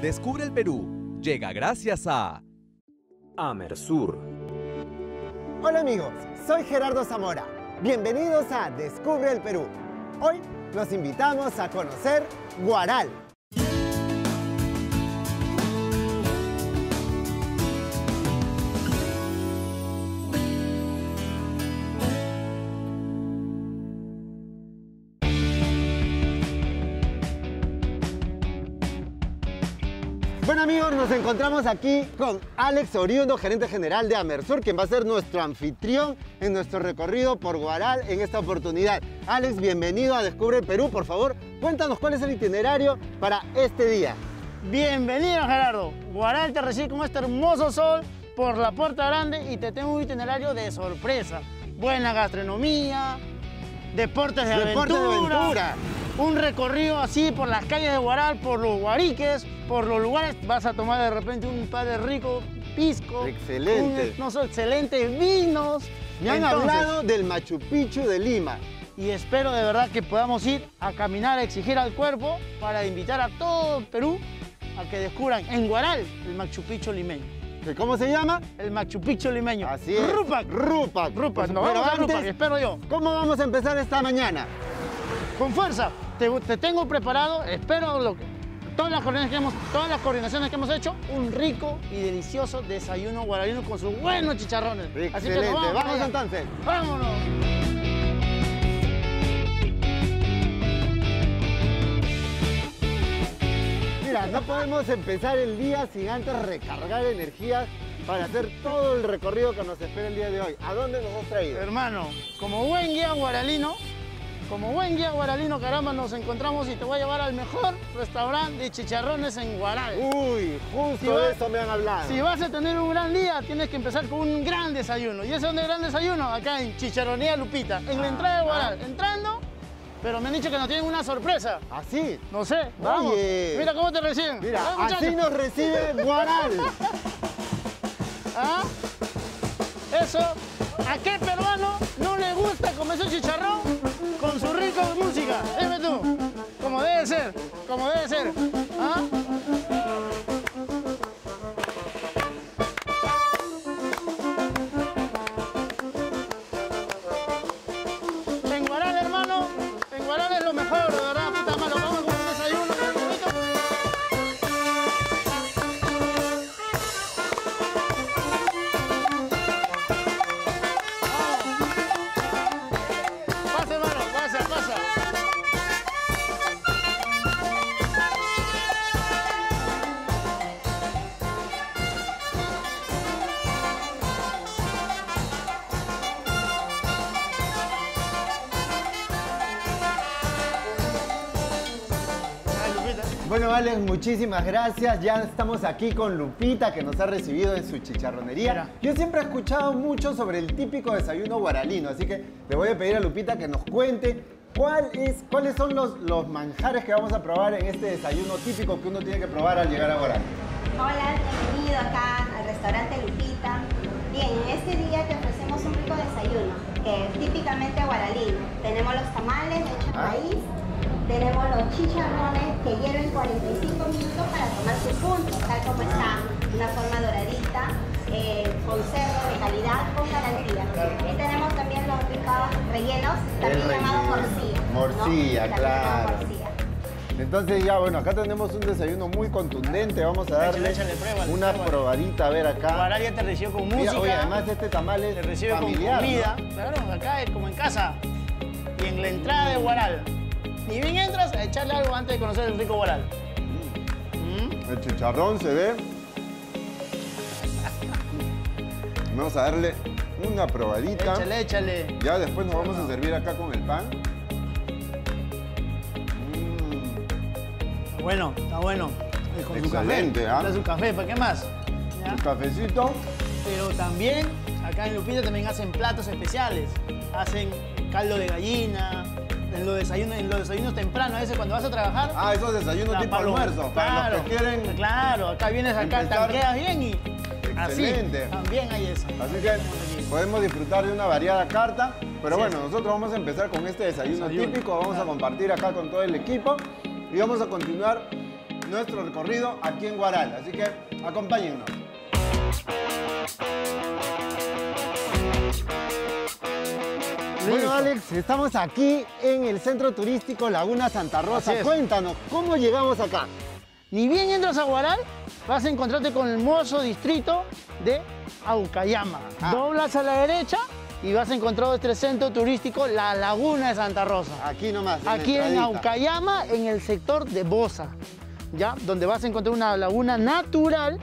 Descubre el Perú. Llega gracias a Amersur. Hola amigos, soy Gerardo Zamora. Bienvenidos a Descubre el Perú. Hoy los invitamos a conocer Huaral. Bueno amigos, nos encontramos aquí con Alex Oriundo, gerente general de Amersur, quien va a ser nuestro anfitrión en nuestro recorrido por Huaral en esta oportunidad. Alex, bienvenido a Descubre el Perú. Por favor, cuéntanos cuál es el itinerario para este día. Bienvenido Gerardo. Huaral te recibe con este hermoso sol por la Puerta Grande y te tengo un itinerario de sorpresa. Buena gastronomía, deportes de aventura. Un recorrido así por las calles de Huaral, por los guariques, por los lugares. Vas a tomar de repente un par de rico pisco. Excelente. Excelentes vinos. Me han hablado del Machu Picchu de Lima. Y espero de verdad que podamos ir a caminar, a exigir al cuerpo para invitar a todo el Perú a que descubran en Huaral el Machu Picchu limeño. ¿Cómo se llama? El Machu Picchu limeño. Así es. Rupac. Rupac. No, vamos a Rupac, espero yo. ¿Cómo vamos a empezar esta mañana? Con fuerza, te tengo preparado, espero todas las coordinaciones que hemos hecho, un rico y delicioso desayuno guaralino con sus buenos chicharrones. Excelente, así que vamos entonces. ¡Vámonos! Mira, no podemos empezar el día sin antes recargar energías para hacer todo el recorrido que nos espera el día de hoy. ¿A dónde nos has traído? Hermano, como buen guía guaralino, caramba, nos encontramos y te voy a llevar al mejor restaurante de chicharrones en Huaral. Uy, justo de eso me han hablado. Si vas a tener un gran día, tienes que empezar con un gran desayuno. ¿Y ese es un gran desayuno? Acá en Chicharronería Lupita, en la entrada de Huaral. Entrando, pero me han dicho que nos tienen una sorpresa. ¿Ah, sí? No sé, vamos. Oye. Mira cómo te reciben. Mira, ¿Ah, así nos recibe Huaral. ¿Ah? Eso, ¿a qué peruano no le gusta comer su chicharrón con su rica música? Dime tú, como debe ser, ¿ah? En Huaral, hermano, en Huaral es lo mejor, de verdad, puta madre, vamos con un desayuno bien bonito. Pasa, hermano, pasa. Ay, Lupita. Bueno, Alex, muchísimas gracias. Ya estamos aquí con Lupita, que nos ha recibido en su chicharronería. Mira. Yo siempre he escuchado mucho sobre el típico desayuno guaralino, así que le voy a pedir a Lupita que nos cuente cuáles son los manjares que vamos a probar en este desayuno típico que uno tiene que probar al llegar a Huaral. Hola, bienvenido acá al restaurante Lupita. Bien, en este día te ofrecemos un rico desayuno, que es típicamente guaralino. Tenemos los tamales hechos de maíz, tenemos los chicharrones que hierven 45 minutos para tomar su punto, tal como está, una forma doradita, con cerdo de calidad, con garantía. Y tenemos también los ricos rellenos, también llamados morcilla. Morcilla, ¿no? claro. También morcilla. Entonces ya, bueno, acá tenemos un desayuno muy contundente. Vamos a darle Échale, pruébale, una pruébale. probadita, a ver acá. Huaral ya te recibe con Mira, música. oye, además este tamal es Te recibe familiar, con comida. ¿no? Claro, acá es como en casa. Y en la entrada de Huaral. Ni bien entras a echarle algo antes de conocer el rico Huaral. El chicharrón se ve. Vamos a darle una probadita. Échale. Ya después nos vamos a servir acá con el pan. Está bueno. Y con Excelente, su café. ¿ah? Su café, ¿para qué más? ¿Ya? Un cafecito. Pero también, acá en Lupita también hacen platos especiales. Hacen caldo de gallina, en los desayunos tempranos, a veces cuando vas a trabajar. Ah, esos desayunos tipo almuerzo. Para los que quieren. Claro, acá vienes acá, empezar. tanqueas bien y Excelente. así, también hay eso. Así que podemos disfrutar de una variada carta. Pero Sí, bueno, sí. nosotros vamos a empezar con este desayuno típico. Vamos a compartir acá con todo el equipo. Y vamos a continuar nuestro recorrido aquí en Huaral. Así que acompáñennos. Bueno, Alex, estamos aquí en el centro turístico Laguna Santa Rosa. Cuéntanos, ¿cómo llegamos acá? Ni bien entras a Huaral, vas a encontrarte con el hermoso distrito de Aucayama. Doblas a la derecha y vas a encontrar este centro turístico, la Laguna de Santa Rosa. Aquí nomás. Aquí en Aucayama, en el sector de Bosa, ¿ya? Donde vas a encontrar una laguna natural,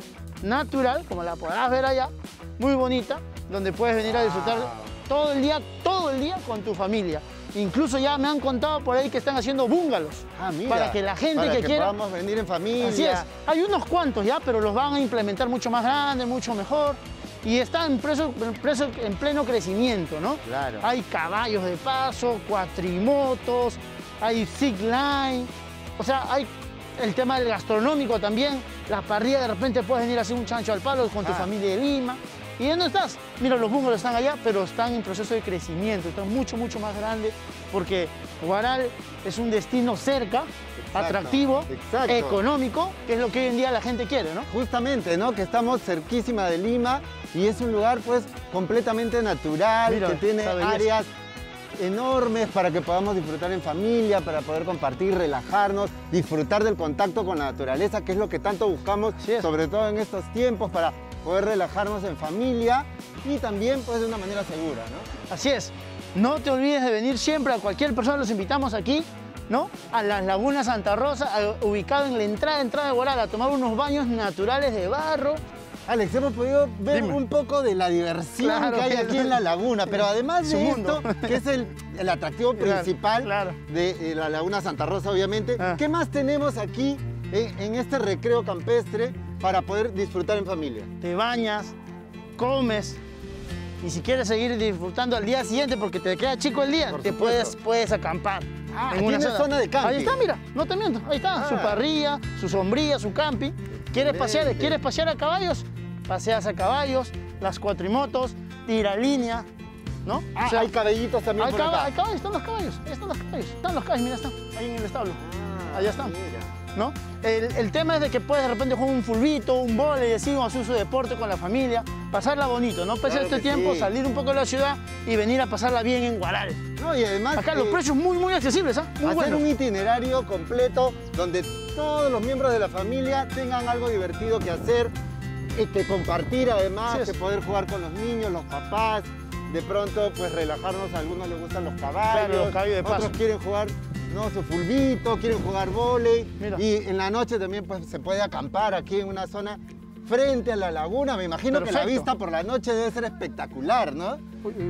como la podrás ver allá, muy bonita, donde puedes venir a disfrutar todo el día con tu familia. Incluso ya me han contado por ahí que están haciendo búngalos. Mira, para que la gente que quiera... podamos venir en familia. Así es. Hay unos cuantos ya, pero los van a implementar mucho más grandes, mucho mejor. Y está en pleno crecimiento, ¿no? Claro. Hay caballos de paso, cuatrimotos, hay zip line. O sea, hay el tema del gastronómico también. La parrilla, de repente puedes venir a hacer un chancho al palo con tu familia de Lima. ¿Y dónde estás? Mira, los bungalows están allá, pero están en proceso de crecimiento, están mucho más grandes, porque Huaral es un destino cerca, atractivo, económico, que es lo que hoy en día la gente quiere, ¿no? Justamente, ¿no? Que estamos cerquísima de Lima y es un lugar, pues, completamente natural, que tiene áreas enormes para que podamos disfrutar en familia, para poder compartir, relajarnos, disfrutar del contacto con la naturaleza, que es lo que tanto buscamos, sobre todo en estos tiempos, para poder relajarnos en familia y también pues de una manera segura, ¿no? Así es. No te olvides de venir siempre, a cualquier persona los invitamos aquí, ¿no? A las Lagunas Santa Rosa, ubicado en la entrada de Huaral, a tomar unos baños naturales de barro. Alex, hemos podido ver un poco de la diversión que hay aquí en la laguna, pero además de esto, que es el atractivo principal de la Laguna Santa Rosa, obviamente, ¿qué más tenemos aquí en este recreo campestre para poder disfrutar en familia? Te bañas, comes, y si quieres seguir disfrutando al día siguiente porque te queda chico el día, te puedes acampar. En una zona de camping. Ahí está, mira, no te miento, ahí está, su parrilla, su sombrilla, su camping. ¿Quieres pasear a caballos? Paseas a caballos, las cuatrimotos, tiralínea, ¿no? O sea, hay caballitos también por acá. Hay caballos, están los caballos, mira, están ahí en el establo. Allá están. ¿No? El tema es de que puedes de repente jugar un fulbito, un vóley, así, o hacer su deporte con la familia, pasarla bonito, ¿no? Pasar este tiempo, salir un poco de la ciudad y venir a pasarla bien en Huaral. No, y además... Acá los precios muy accesibles, muy hacer buenos. Un itinerario completo donde todos los miembros de la familia tengan algo divertido que hacer, que compartir además, que poder jugar con los niños, los papás, de pronto pues relajarnos, a algunos les gustan los caballos, los caballos de paso. Otros quieren jugar su fulbito, quieren jugar vóley y en la noche también pues, se puede acampar aquí en una zona frente a la laguna. Me imagino que la vista por la noche debe ser espectacular, ¿no?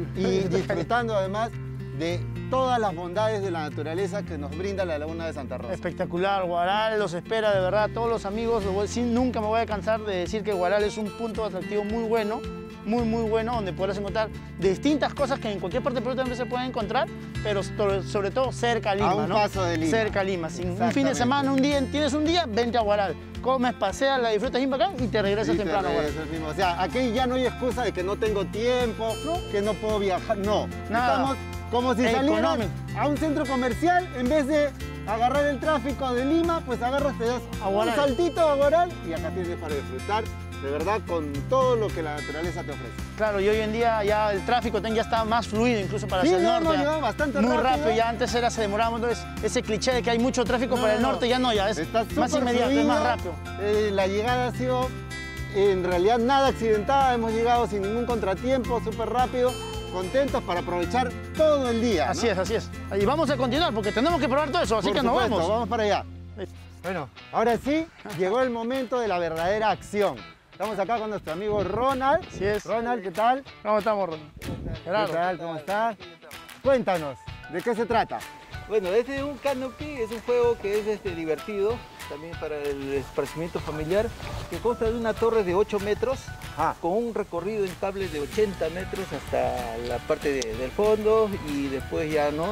Y disfrutando además de todas las bondades de la naturaleza que nos brinda la Laguna de Santa Rosa. Espectacular, Huaral los espera de verdad, todos los amigos, nunca me voy a cansar de decir que Huaral es un punto atractivo muy bueno, muy bueno, donde podrás encontrar distintas cosas que en cualquier parte del Perú también se pueden encontrar, pero sobre todo cerca a Lima, a un paso de Lima. Cerca a Lima. Un fin de semana, tienes un día, vente a Huaral. Comes, paseas, la disfrutas bien bacán y te regresas temprano. O sea, aquí ya no hay excusa de que no tengo tiempo, que no puedo viajar. No, estamos como si salieras a un centro comercial, en vez de agarrar el tráfico de Lima, pues agarras, te das un saltito a Huaral y acá tienes para disfrutar de verdad con todo lo que la naturaleza te ofrece. Claro, y hoy en día ya el tráfico ya está más fluido, incluso para hacia el norte. Bastante muy rápido. Ya antes se demoraba, entonces ese cliché de que hay mucho tráfico para el norte, ya no, ya es más inmediato, es más rápido. La llegada ha sido en realidad nada accidentada, hemos llegado sin ningún contratiempo, súper rápido, contentos para aprovechar todo el día. Así es. Y vamos a continuar porque tenemos que probar todo eso, así que nos vamos. Vamos para allá. Bueno, ahora sí, llegó el momento de la verdadera acción. Estamos acá con nuestro amigo Ronald. Así es. Ronald, ¿qué tal? ¿Cómo estamos, Ronald? ¿Qué tal? ¿Cómo estás? Cuéntanos, ¿de qué se trata? Bueno, este es un canopy, es un juego que es divertido, también para el esparcimiento familiar, que consta de una torre de 8 metros, con un recorrido en cables de 80 metros hasta la parte del fondo y después ya no,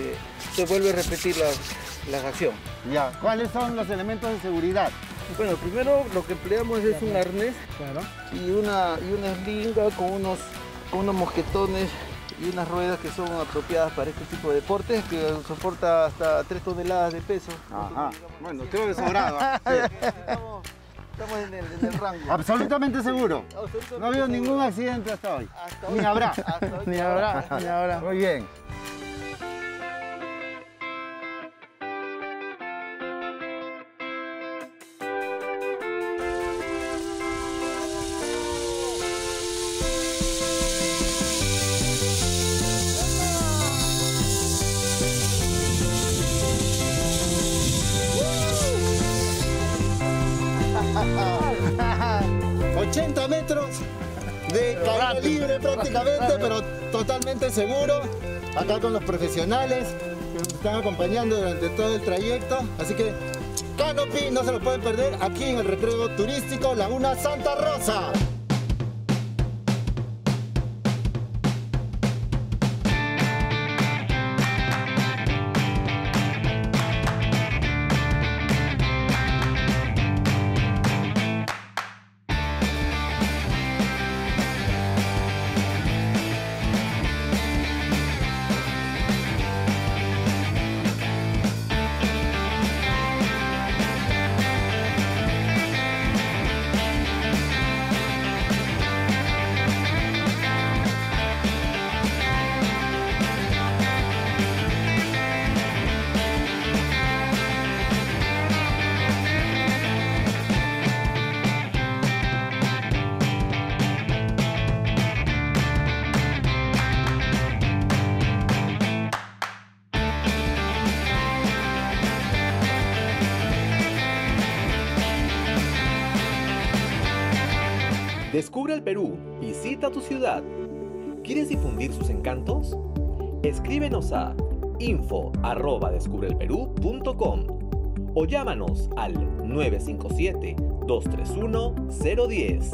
se vuelve a repetir la acción. Ya, ¿cuáles son los elementos de seguridad? Bueno, primero lo que empleamos es un arnés y una eslinga con unos mosquetones y unas ruedas que son apropiadas para este tipo de deportes, que soporta hasta 3 toneladas de peso. Ajá. Bueno, creo que sobrado. Estamos en el rango. Absolutamente seguro. No ha habido ningún accidente hasta hoy. Ni habrá. Ni habrá. Muy bien. ...80 metros de caída libre prácticamente, pero totalmente seguro. Acá con los profesionales que nos están acompañando durante todo el trayecto. Así que Canopy no se lo pueden perder aquí en el recreo turístico Laguna Santa Rosa. Descubre el Perú, visita tu ciudad. ¿Quieres difundir sus encantos? Escríbenos a info@descubreelperú.com o llámanos al 957-231-010.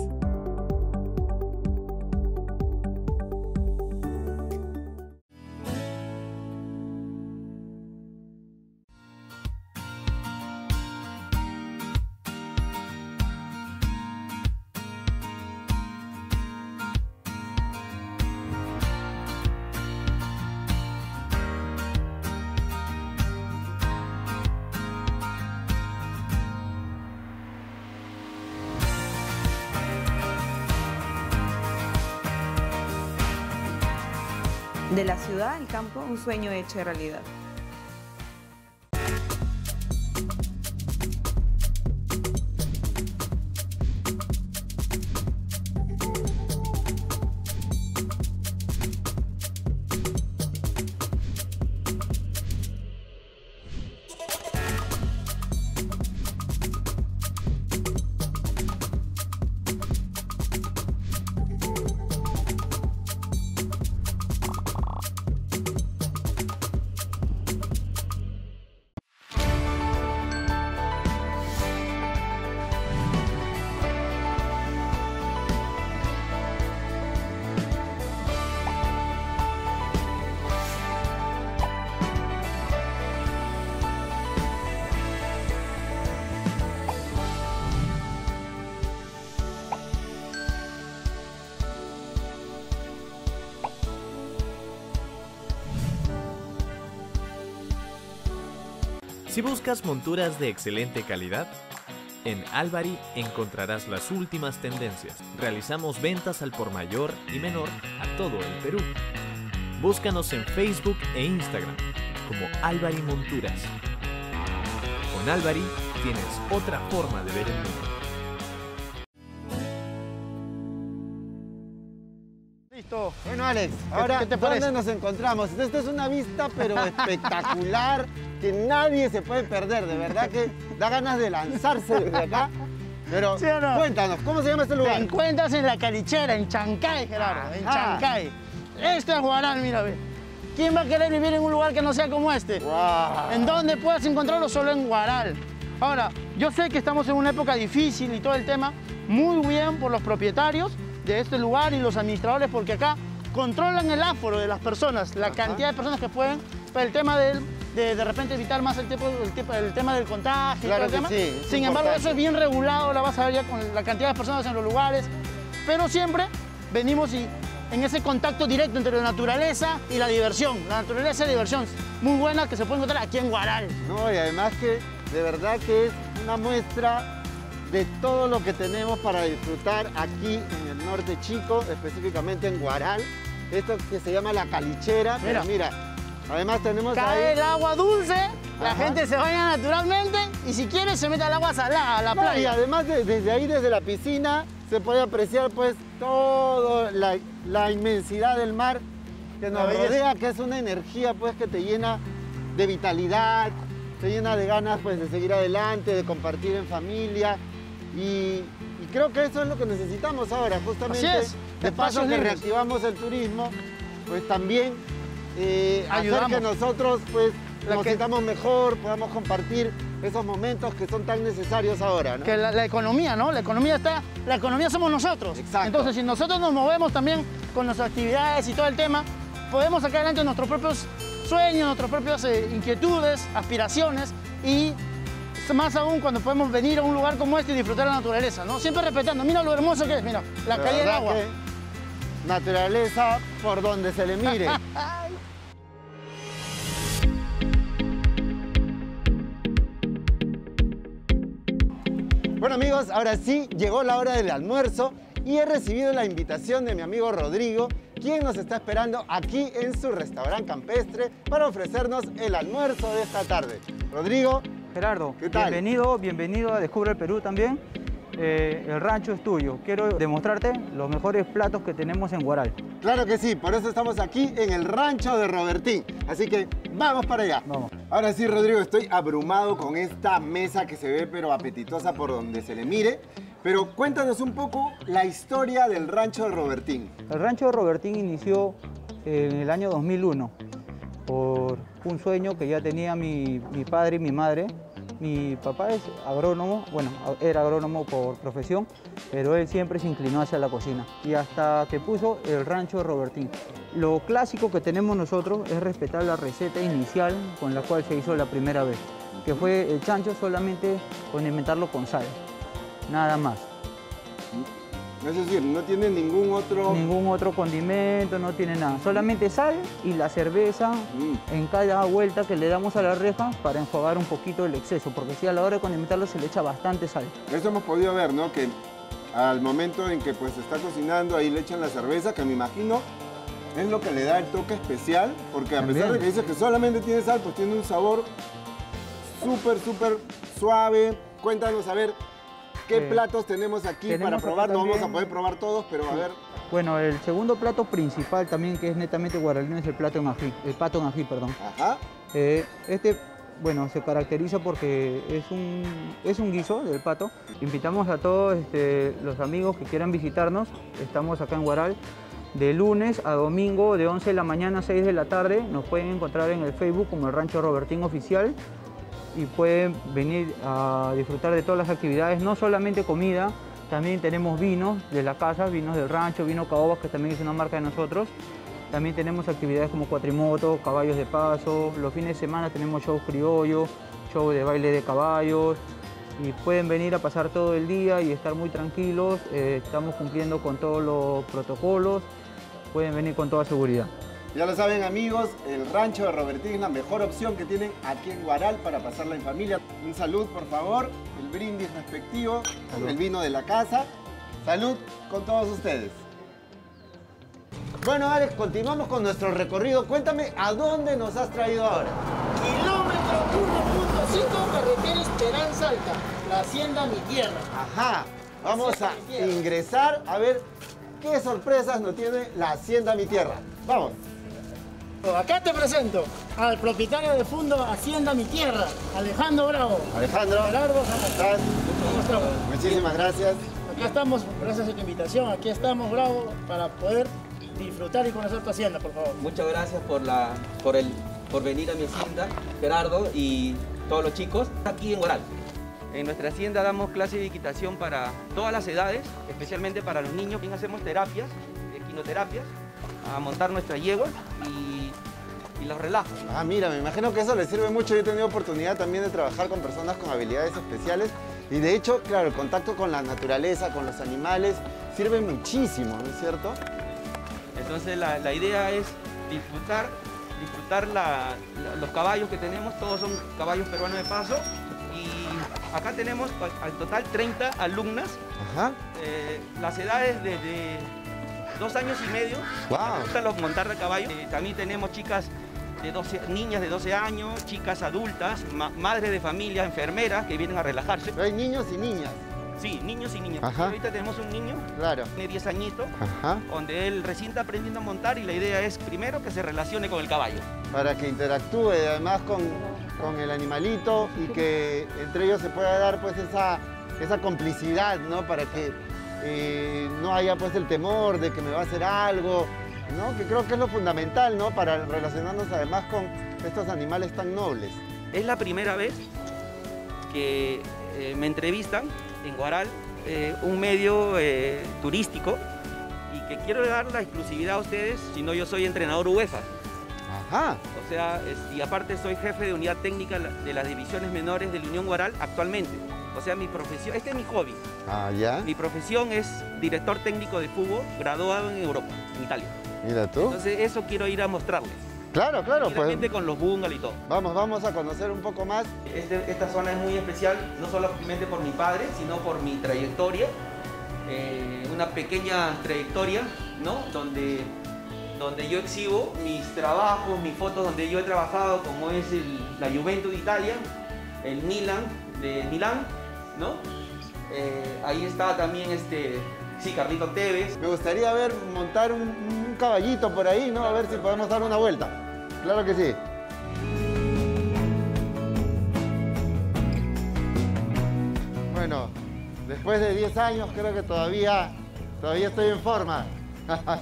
De la ciudad al campo, un sueño hecho realidad. Si buscas monturas de excelente calidad, en Albari encontrarás las últimas tendencias. Realizamos ventas al por mayor y menor a todo el Perú. Búscanos en Facebook e Instagram como Albari Monturas. Con Albari tienes otra forma de ver el mundo. Listo. Bueno, Alex, ahora ¿qué te parece? ¿Dónde nos encontramos? Esta es una vista pero espectacular que nadie se puede perder. De verdad que da ganas de lanzarse desde acá. Pero ¿sí o no? Cuéntanos, ¿cómo se llama este Te lugar? encuentras en La Calichera, en Chancay, Gerardo, en Ajá. Chancay. Este es Guaral, mira, ve. ¿Quién va a querer vivir en un lugar que no sea como este? Wow. ¿En dónde puedas encontrarlo? Solo en Guaral. Ahora, yo sé que estamos en una época difícil y todo el tema, muy bien por los propietarios de este lugar y los administradores, porque acá controlan el aforo de las personas, la cantidad de personas que pueden, para el tema de repente evitar más el tema del contagio. Claro y todo el que tema. sí, es Sin embargo, importante. eso es bien regulado, la vas a ver ya con la cantidad de personas en los lugares, pero siempre venimos y en ese contacto directo entre la naturaleza y la diversión. La naturaleza y la diversión muy buena que se puede encontrar aquí en Huaral. No, y además que de verdad que es una muestra de todo lo que tenemos para disfrutar aquí en el norte chico, específicamente en Huaral. Esto que se llama la calichera, pero mira, además tenemos cae ahí... el agua dulce, la gente se baña naturalmente y si quiere se mete al agua salada, a la playa. Y además desde ahí, desde la piscina, se puede apreciar pues toda la inmensidad del mar que nos rodea, que es una energía pues que te llena de vitalidad, te llena de ganas pues de seguir adelante, de compartir en familia y creo que eso es lo que necesitamos ahora, justamente. Así es, de paso que reactivamos el turismo, pues también hacer que nosotros pues nos sintamos mejor, podamos compartir esos momentos que son tan necesarios ahora, ¿no? Que la economía, ¿no? La economía somos nosotros. Exacto. Entonces, si nosotros nos movemos también con nuestras actividades y todo el tema, podemos sacar adelante nuestros propios sueños, nuestras propias inquietudes, aspiraciones y más aún cuando podemos venir a un lugar como este y disfrutar la naturaleza, ¿no? Siempre respetando, mira lo hermoso que es, mira, la calle del agua. Naturaleza por donde se le mire. Bueno amigos, ahora sí llegó la hora del almuerzo y he recibido la invitación de mi amigo Rodrigo, quien nos está esperando aquí en su restaurante campestre para ofrecernos el almuerzo de esta tarde. Rodrigo. Gerardo, ¿qué tal? Bienvenido a Descubre el Perú también. El rancho es tuyo. Quiero demostrarte los mejores platos que tenemos en Huaral. Claro que sí, por eso estamos aquí en el rancho de Robertín. Así que vamos para allá. Vamos. Ahora sí, Rodrigo, estoy abrumado con esta mesa que se ve pero apetitosa por donde se le mire. Pero cuéntanos un poco la historia del rancho de Robertín. El rancho de Robertín inició en el año 2001 por un sueño que ya tenía mi padre y mi madre. Mi papá es agrónomo, bueno, era agrónomo por profesión, pero él siempre se inclinó hacia la cocina y hasta que puso el rancho de Robertín. Lo clásico que tenemos nosotros es respetar la receta inicial con la cual se hizo la primera vez, que fue el chancho solamente condimentarlo con sal, nada más. Es decir, no tiene ningún otro condimento, no tiene nada. Solamente sal y la cerveza en cada vuelta que le damos a la reja para enjuagar un poquito el exceso, porque si a la hora de condimentarlo se le echa bastante sal. Eso hemos podido ver, ¿no? Que al momento en que pues se está cocinando, ahí le echan la cerveza, que me imagino es lo que le da el toque especial, porque a pesar de que dices que solamente tiene sal, pues tiene un sabor súper suave. Cuéntanos, a ver, ¿qué platos tenemos aquí para probar? No vamos a poder probar todos, pero a ver. Bueno, el segundo plato principal también, que es netamente guaralino, es el pato en ají, perdón. Ajá. Bueno, se caracteriza porque es un guiso del pato. Invitamos a todos los amigos que quieran visitarnos. Estamos acá en Huaral de lunes a domingo, de 11 de la mañana a 6 de la tarde. Nos pueden encontrar en el Facebook como el Rancho Robertín Oficial. Y pueden venir a disfrutar de todas las actividades, no solamente comida, también tenemos vinos de la casa, vinos del rancho, vino Caobas, que también es una marca de nosotros. También tenemos actividades como cuatrimoto, caballos de paso, los fines de semana tenemos shows criollos, show de baile de caballos y pueden venir a pasar todo el día y estar muy tranquilos, estamos cumpliendo con todos los protocolos, pueden venir con toda seguridad. Ya lo saben amigos, el rancho de Robertín es la mejor opción que tienen aquí en Huaral para pasarla en familia. Un salud por favor, el brindis respectivo con el vino de la casa. Salud con todos ustedes. Bueno Alex, continuamos con nuestro recorrido. Cuéntame, ¿a dónde nos has traído ahora? Kilómetro 1.5, carretera Esperanza Alta, la hacienda Mi Tierra. Ajá, vamos a ingresar a ver qué sorpresas nos tiene la hacienda Mi Tierra. Vamos. Acá te presento al propietario de Fondo Hacienda Mi Tierra, Alejandro Bravo. Alejandro, Gerardo, ¿cómo estás? ¿Cómo estamos? Muchísimas gracias. Acá estamos, gracias a tu invitación, aquí estamos, Bravo, para poder disfrutar y conocer tu hacienda, por favor. Muchas gracias por venir a mi hacienda, Gerardo y todos los chicos, aquí en Huaral. En nuestra hacienda damos clase de equitación para todas las edades, especialmente para los niños. También hacemos terapias, equinoterapias, a montar nuestra yegua y los relajos. Ah, mira, me imagino que eso les sirve mucho. Yo he tenido oportunidad también de trabajar con personas con habilidades especiales y de hecho, claro, el contacto con la naturaleza, con los animales, sirve muchísimo, ¿no es cierto? Entonces la idea es disfrutar los caballos que tenemos, todos son caballos peruanos de paso. Y acá tenemos al total 30 alumnas. Ajá. Las edades desde 2 años y medio. Wow. Gusta montar de caballo. También tenemos chicas niñas de 12 años, chicas adultas, madres de familia, enfermeras que vienen a relajarse. Pero hay niños y niñas. Sí, niños y niñas. Ajá. Ahorita tenemos un niño, claro, tiene 10 añitos, ajá, donde él recién está aprendiendo a montar y la idea es primero que se relacione con el caballo. para que interactúe además con el animalito y que entre ellos se pueda dar pues esa complicidad, ¿no? Para que no haya pues el temor de que me va a hacer algo, ¿no? Que creo que es lo fundamental, ¿no? Para relacionarnos además con estos animales tan nobles. Es la primera vez que me entrevistan en Huaral, un medio turístico, y que quiero dar la exclusividad a ustedes, si no yo soy entrenador UEFA. Ajá. O sea, y aparte soy jefe de unidad técnica de las divisiones menores de la Unión Huaral actualmente. O sea, mi profesión, este es mi hobby. Ah, ya. Mi profesión es director técnico de fútbol, graduado en Europa, en Italia. Mira tú. Entonces eso quiero ir a mostrarles. Claro, claro, pues. Con los bungalows y todo. Vamos a conocer un poco más. Esta zona es muy especial, no solamente por mi padre, sino por mi trayectoria. Una pequeña trayectoria, ¿no? Donde yo exhibo mis trabajos, mis fotos donde yo he trabajado, como es la Juventus de Italia, el Milan de Milán, ¿no? Ahí está también Carlito Tevez. Me gustaría ver montar un caballito por ahí, ¿no? A ver si podemos dar una vuelta. Claro que sí. Bueno, después de 10 años creo que todavía estoy en forma. Esa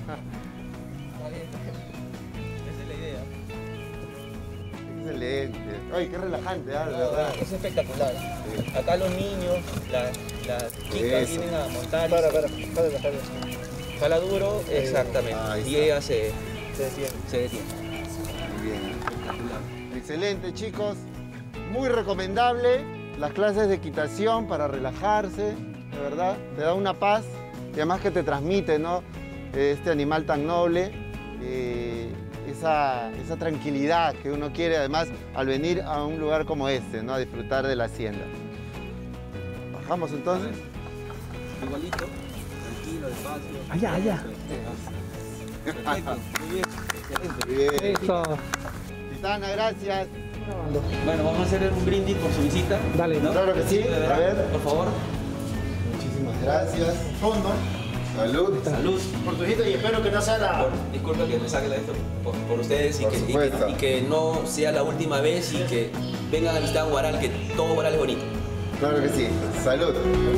es la idea. Excelente. Ay, qué relajante, ¿eh? ¿Verdad? Es espectacular. Sí. Acá los niños, las chicas vienen a montar. Para. Jala duro, exactamente. Y ella se detiene. Muy bien, espectacular. Excelente, chicos. Muy recomendable las clases de equitación para relajarse, de verdad. Te da una paz y además que te transmite, ¿no? Este animal tan noble. Esa tranquilidad que uno quiere además al venir a un lugar como este, ¿no? A disfrutar de la hacienda. ¿Bajamos entonces? Igualito, tranquilo, despacio. Allá. Perfecto, muy bien, excelente. Bien. Eso. Titana, gracias. Bueno, vamos a hacer un brindis por su visita. Dale. ¿No? Claro que sí. De verdad, A ver. por favor. Muchísimas gracias. Fondo. Salud. Salud. Por tu hijito y espero que no sea la... Disculpa que me saque esto por ustedes Por supuesto. y que no sea la última vez y que vengan a visitar Huaral, que todo Huaral es bonito. Claro que sí. Salud.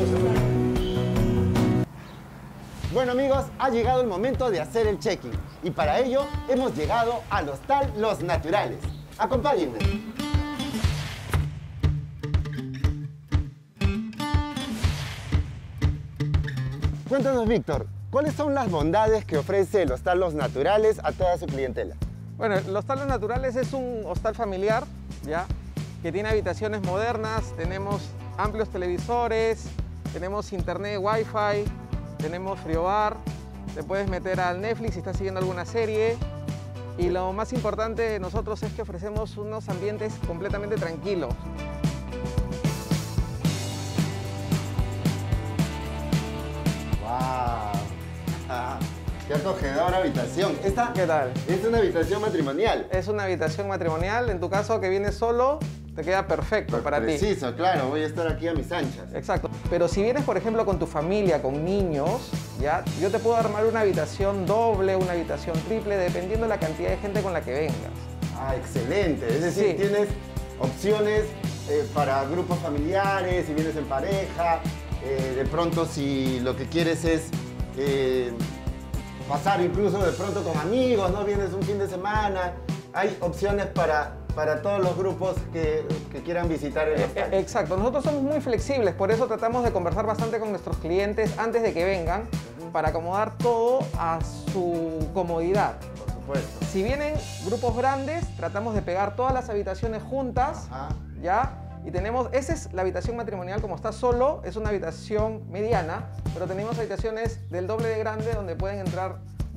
Bueno amigos, ha llegado el momento de hacer el check-in y para ello hemos llegado al hostal Los Naturales. Acompáñenme. Cuéntanos, Víctor, ¿cuáles son las bondades que ofrece el hostal Los Naturales a toda su clientela? Bueno, el hostal Los Naturales es un hostal familiar, ¿ya? Que tiene habitaciones modernas, tenemos amplios televisores, tenemos internet Wi-Fi, tenemos friobar, te puedes meter al Netflix si estás siguiendo alguna serie. Y lo más importante de nosotros es que ofrecemos unos ambientes completamente tranquilos. ¡Wow! ¡Qué acogedora habitación! ¿Qué tal? Es una habitación matrimonial. Es una habitación matrimonial, en tu caso que vienes solo, te queda perfecto para ti. Preciso, claro, voy a estar aquí a mis anchas. Exacto. Pero si vienes, por ejemplo, con tu familia, con niños, ¿ya? Yo te puedo armar una habitación doble, una habitación triple, dependiendo de la cantidad de gente con la que vengas. Ah, excelente. Es decir, Sí. tienes opciones para grupos familiares, si vienes en pareja, de pronto si lo que quieres es pasar incluso de pronto con amigos, ¿no? Vienes un fin de semana. Hay opciones para todos los grupos que quieran visitar el hostal. Exacto, nosotros somos muy flexibles, por eso tratamos de conversar bastante con nuestros clientes antes de que vengan, para acomodar todo a su comodidad. Por supuesto. Si vienen grupos grandes, tratamos de pegar todas las habitaciones juntas, Ajá. ¿ya? Y tenemos, esa es la habitación matrimonial, como está solo, es una habitación mediana, pero tenemos habitaciones del doble de grande donde pueden entrar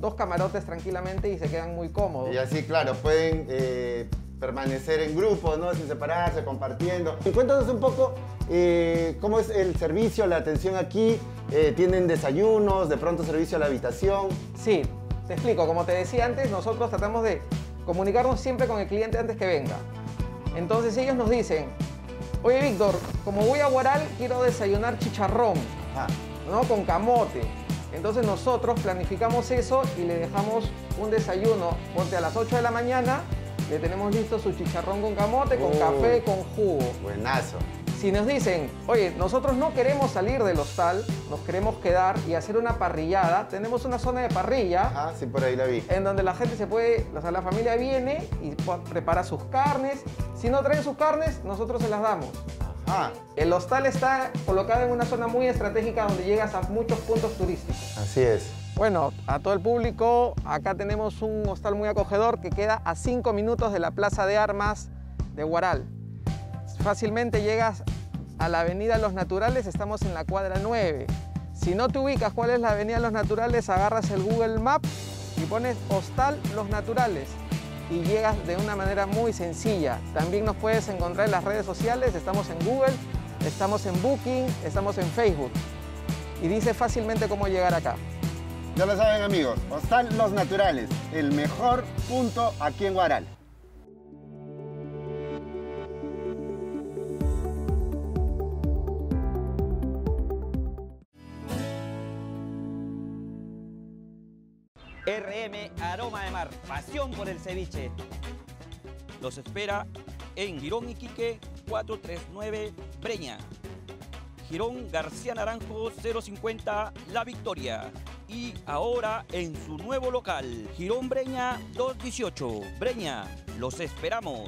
2 camarotes tranquilamente y se quedan muy cómodos. Y así, claro, pueden permanecer en grupo, ¿no? Sin separarse, compartiendo. Cuéntanos un poco cómo es el servicio, la atención aquí. ¿Tienen desayunos, de pronto servicio a la habitación? Sí, te explico. Como te decía antes, nosotros tratamos de comunicarnos siempre con el cliente antes que venga. Entonces ellos nos dicen, oye Víctor, como voy a Huaral, quiero desayunar chicharrón, ¿no? Con camote. Entonces nosotros planificamos eso y le dejamos un desayuno. Ponte a las 8 de la mañana, le tenemos listo su chicharrón con camote, con café, con jugo. Buenazo. Si nos dicen, oye, nosotros no queremos salir del hostal, nos queremos quedar y hacer una parrillada, tenemos una zona de parrilla. Ah, sí, por ahí la vi. En donde la gente se puede, o sea, la familia viene y prepara sus carnes. Si no traen sus carnes, nosotros se las damos. Ajá. El hostal está colocado en una zona muy estratégica donde llegas a muchos puntos turísticos. Así es. Bueno, a todo el público, acá tenemos un hostal muy acogedor que queda a 5 minutos de la Plaza de Armas de Huaral. Fácilmente llegas a la Avenida Los Naturales, estamos en la cuadra 9. Si no te ubicas cuál es la Avenida Los Naturales, agarras el Google Maps y pones Hostal Los Naturales y llegas de una manera muy sencilla. También nos puedes encontrar en las redes sociales, estamos en Google, estamos en Booking, estamos en Facebook. Y dice fácilmente cómo llegar acá. Ya lo saben, amigos, Hostal Los Naturales, el mejor punto aquí en Huaral. RM Aroma de Mar, pasión por el ceviche. Los espera en Girón Iquique 439 Breña. Girón García Naranjo 050 La Victoria. Y ahora en su nuevo local, Girón Breña 218 Breña. Los esperamos.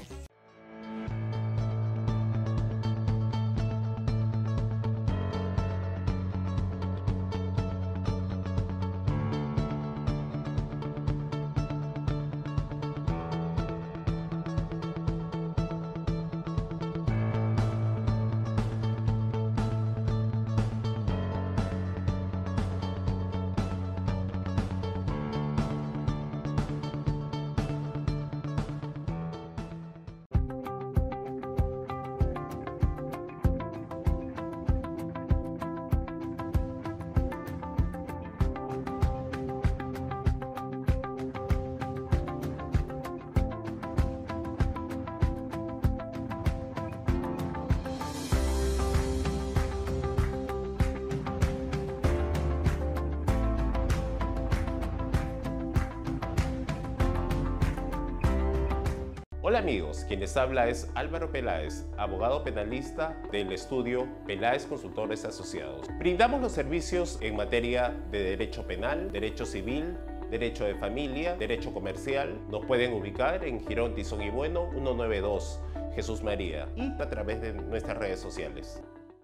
Hola amigos, quien les habla es Álvaro Peláez, abogado penalista del estudio Peláez Consultores Asociados. Brindamos los servicios en materia de derecho penal, derecho civil, derecho de familia, derecho comercial. Nos pueden ubicar en Girón Tizón y Bueno 192 Jesús María y a través de nuestras redes sociales.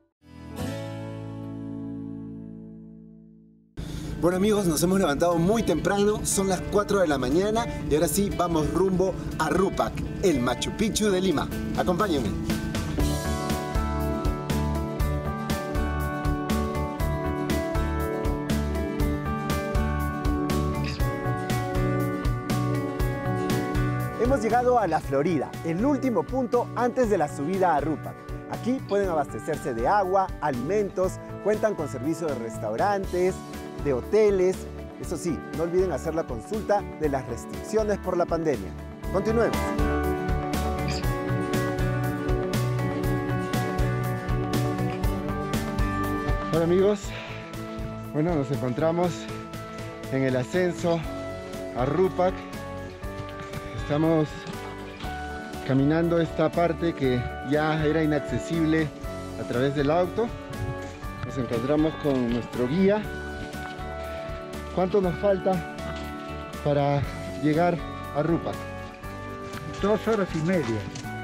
Bueno amigos, nos hemos levantado muy temprano, son las 4 de la mañana y ahora sí vamos rumbo a Rupac, el Machu Picchu de Lima. Acompáñenme. Hemos llegado a La Florida, el último punto antes de la subida a Rupac. Aquí pueden abastecerse de agua, alimentos, cuentan con servicio de restaurantes, de hoteles. Eso sí, no olviden hacer la consulta de las restricciones por la pandemia. Continuemos. Hola amigos, bueno, nos encontramos en el ascenso a Rupac. Estamos caminando esta parte que ya era inaccesible a través del auto. Nos encontramos con nuestro guía. ¿Cuánto nos falta para llegar a Rupac? 2 horas y media.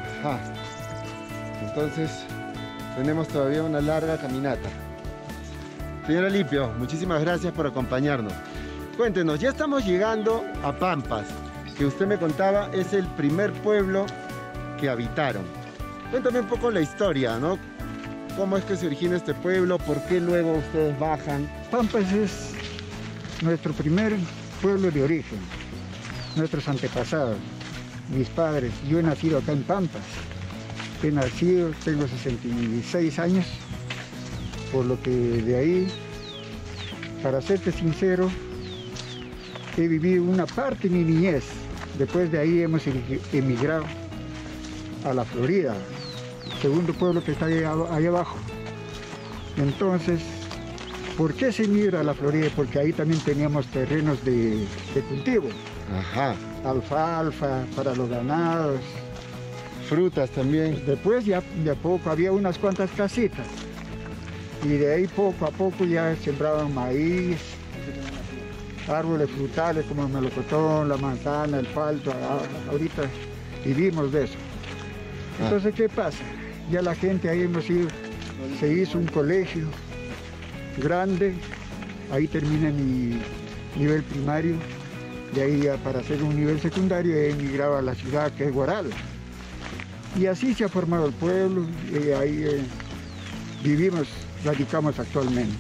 Entonces tenemos todavía una larga caminata. Señor Alipio, muchísimas gracias por acompañarnos. Cuéntenos, ya estamos llegando a Pampas, que usted me contaba es el primer pueblo que habitaron. Cuéntame un poco la historia, ¿no? ¿Cómo es que se origina este pueblo? ¿Por qué luego ustedes bajan? Pampas es nuestro primer pueblo de origen, nuestros antepasados, mis padres. Yo he nacido acá en Pampas. He nacido, tengo 66 años, por lo que de ahí, para serte sincero, he vivido una parte de mi niñez. Después de ahí hemos emigrado a la Florida, segundo pueblo que está ahí abajo. Entonces, ¿por qué se emigra a la Florida? Porque ahí también teníamos terrenos de cultivo. Ajá. Alfalfa para los ganados. Frutas también. Después ya de a poco había unas cuantas casitas. Y de ahí poco a poco ya sembraban maíz, árboles frutales como el melocotón, la manzana, el palto. Ahorita vivimos de eso. Entonces, ¿qué pasa? Ya la gente ahí se hizo un colegio grande, ahí termina mi nivel primario, de ahí ya para hacer un nivel secundario he emigrado a la ciudad que es Guaral. Y así se ha formado el pueblo y ahí radicamos actualmente.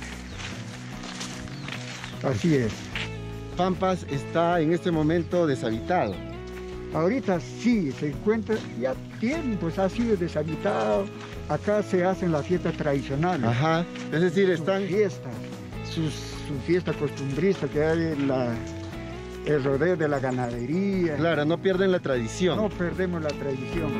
Así es. Pampas está en este momento deshabitado. Ahorita sí, se encuentra, ya tiempos ha sido deshabitado. Acá se hacen las fiestas tradicionales. Ajá, es decir, están... Su fiesta costumbrista que hay el rodeo de la ganadería. Claro, no pierden la tradición. No perdemos la tradición.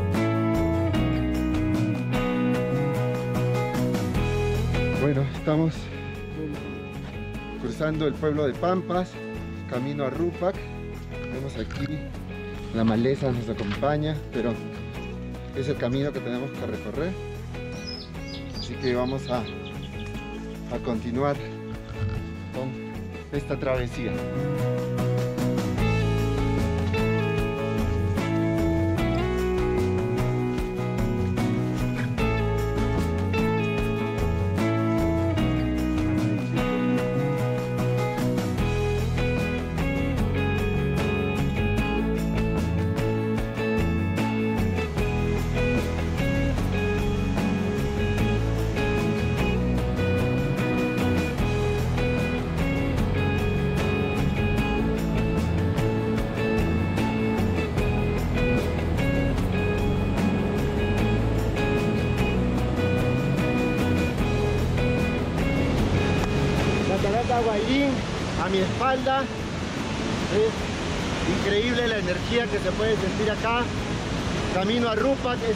Bueno, estamos cruzando el pueblo de Pampas, camino a Rupac. Vemos aquí, la maleza nos acompaña, pero es el camino que tenemos que recorrer. Así que vamos a continuar con esta travesía. Guaylín a mi espalda, es increíble la energía que se puede sentir acá. Camino a Rupac es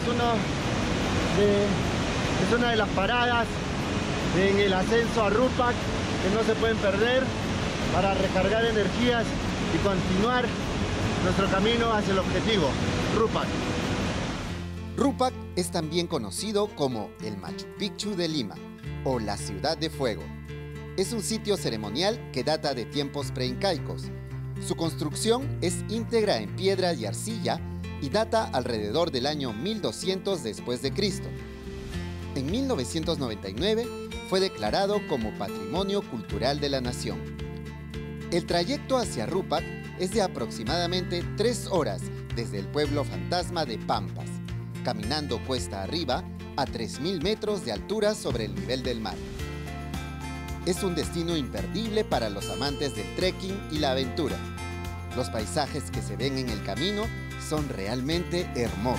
una de las paradas en el ascenso a Rupac que no se pueden perder para recargar energías y continuar nuestro camino hacia el objetivo, Rupac. Rupac es también conocido como el Machu Picchu de Lima o la Ciudad de Fuego. Es un sitio ceremonial que data de tiempos preincaicos. Su construcción es íntegra en piedra y arcilla y data alrededor del año 1200 después de Cristo. En 1999 fue declarado como Patrimonio Cultural de la Nación. El trayecto hacia Rupac es de aproximadamente 3 horas desde el pueblo fantasma de Pampas, caminando cuesta arriba a 3000 metros de altura sobre el nivel del mar. Es un destino imperdible para los amantes del trekking y la aventura. Los paisajes que se ven en el camino son realmente hermosos.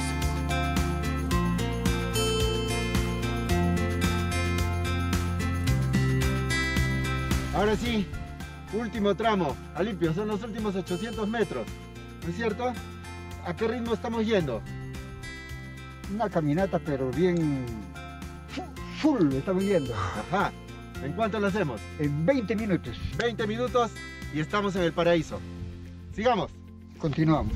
Ahora sí, último tramo, Alimpio, son los últimos 800 metros, ¿no es cierto? ¿A qué ritmo estamos yendo? Una caminata, pero bien full, estamos yendo. Ajá. ¿En cuánto lo hacemos? En 20 minutos. 20 minutos y estamos en el paraíso. Sigamos. Continuamos.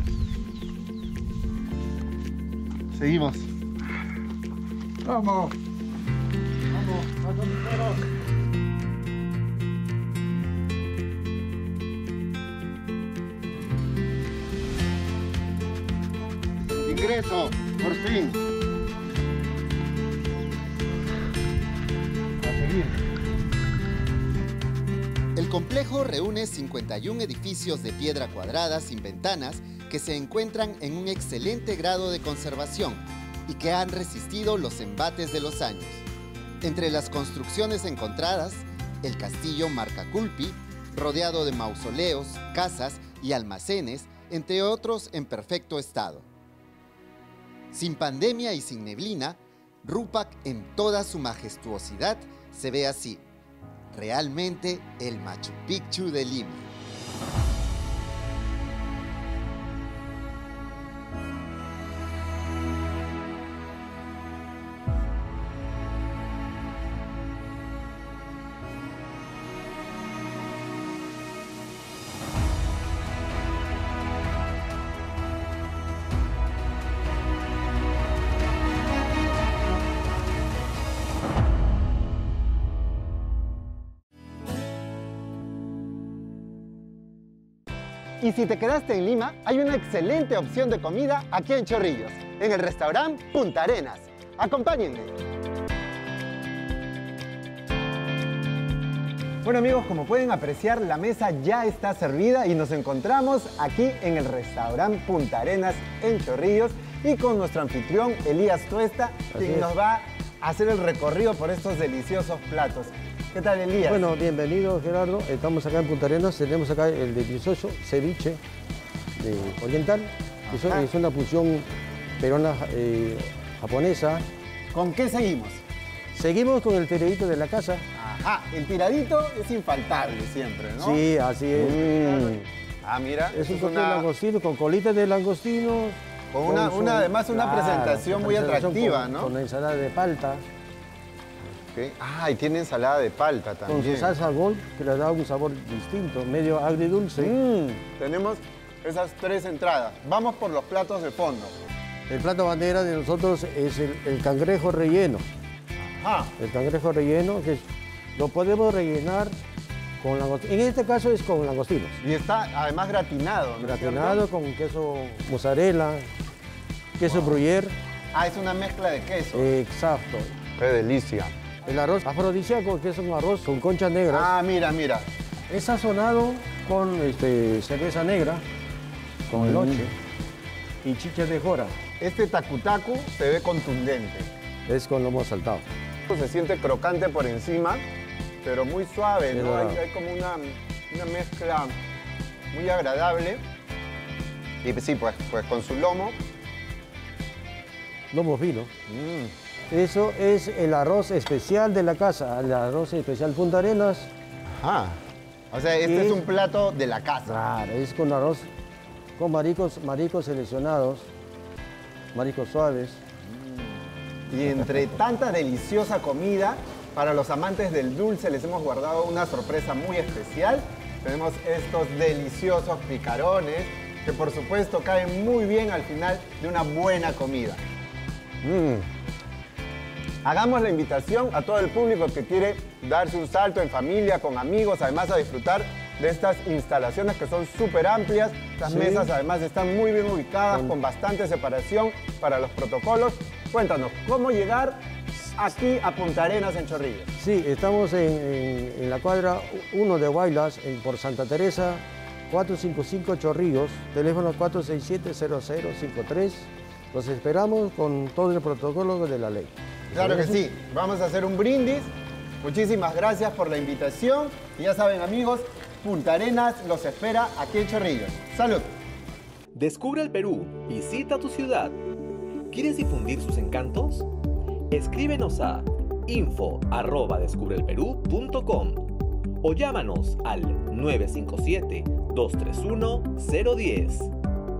Seguimos. Vamos. Vamos mineros. Ingreso, por fin. El complejo reúne 51 edificios de piedra cuadrada sin ventanas que se encuentran en un excelente grado de conservación y que han resistido los embates de los años. Entre las construcciones encontradas, el castillo Marcaculpi, rodeado de mausoleos, casas y almacenes, entre otros en perfecto estado. Sin pandemia y sin neblina, Rupac en toda su majestuosidad se ve así. Realmente el Machu Picchu de Lima. Y si te quedaste en Lima, hay una excelente opción de comida aquí en Chorrillos, en el restaurante Punta Arenas. Acompáñenme. Bueno amigos, como pueden apreciar, la mesa ya está servida y nos encontramos aquí en el restaurante Punta Arenas en Chorrillos y con nuestro anfitrión Elías Tuesta, quien nos va a hacer el recorrido por estos deliciosos platos. ¿Qué tal, Elías? Bueno, bienvenido, Gerardo. Estamos acá en Punta Arenas. Tenemos acá el delicioso ceviche oriental. Es una fusión peruana japonesa. ¿Con qué seguimos? Seguimos con el tiradito de la casa. Ajá, el tiradito es infaltable siempre, ¿no? Sí, así es. Mira. Es un cóctel langostino con colitas de langostino. Además una presentación muy atractiva, ¿no? Con ensalada de palta. Okay. Y tiene ensalada de palta también. Con su salsa gold, que le da un sabor distinto, medio agridulce. Tenemos esas tres entradas. Vamos por los platos de fondo. El plato bandera de nosotros es el cangrejo relleno. Ajá. El cangrejo relleno, que lo podemos rellenar con langostinos. En este caso es con langostinos. Y está además gratinado, ¿no? Gratinado con queso mozzarella, queso gruyère. Es una mezcla de queso. Exacto. ¡Qué delicia! El arroz afrodisíaco, que es un arroz con conchas negras. Mira. Es sazonado con cerveza negra, con leche y chichas de jora. Este tacu-tacu se ve contundente. Es con lomo saltado. Se siente crocante por encima, pero muy suave, ¿no? Hay como una mezcla muy agradable. Y sí, pues con su lomo. Lomo fino. Eso es el arroz especial de la casa, el arroz especial Punta Arenas. O sea, este es un plato de la casa. Claro, es con arroz, con mariscos seleccionados, mariscos suaves. Y entre tanta deliciosa comida, para los amantes del dulce les hemos guardado una sorpresa muy especial. Tenemos estos deliciosos picarones, que por supuesto caen muy bien al final de una buena comida. Hagamos la invitación a todo el público que quiere darse un salto en familia, con amigos, además a disfrutar de estas instalaciones que son súper amplias. Las mesas además están muy bien ubicadas, con bastante separación para los protocolos. Cuéntanos, ¿cómo llegar aquí a Punta Arenas en Chorrillos? Sí, estamos en la cuadra 1 de Huaylas, por Santa Teresa, 455 Chorrillos, teléfono 467-0053. Los esperamos con todo el protocolo de la ley. Claro que sí. Vamos a hacer un brindis. Muchísimas gracias por la invitación. Y ya saben, amigos, Punta Arenas los espera aquí en Chorrillos. ¡Salud! Descubre el Perú. Visita tu ciudad. ¿Quieres difundir sus encantos? Escríbenos a info@descubrelperú.com o llámanos al 957-231-010.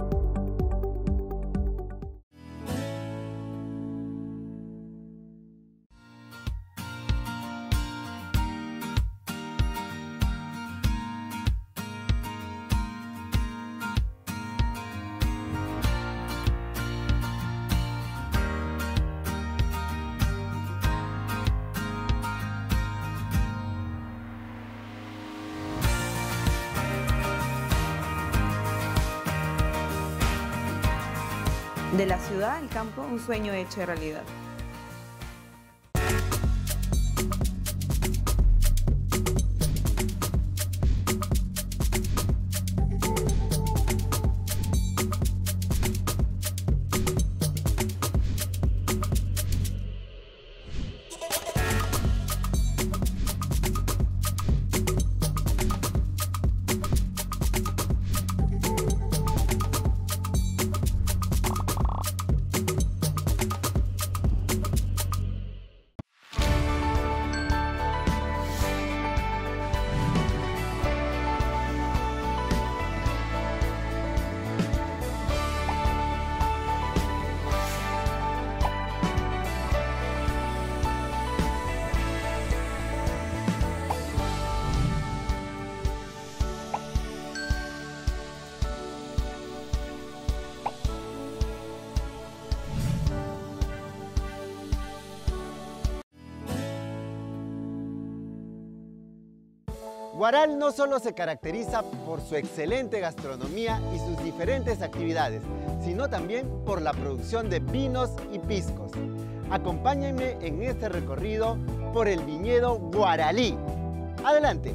De la ciudad al campo, un sueño hecho realidad. Huaral no solo se caracteriza por su excelente gastronomía y sus diferentes actividades, sino también por la producción de vinos y piscos. Acompáñenme en este recorrido por el viñedo Guaralí. ¡Adelante!